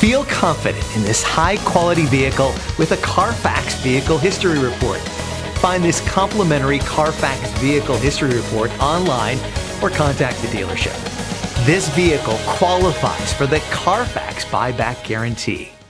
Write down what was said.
Feel confident in this high-quality vehicle with a Carfax Vehicle History Report. Find this complimentary Carfax Vehicle History Report online or contact the dealership. This vehicle qualifies for the Carfax Buyback Guarantee.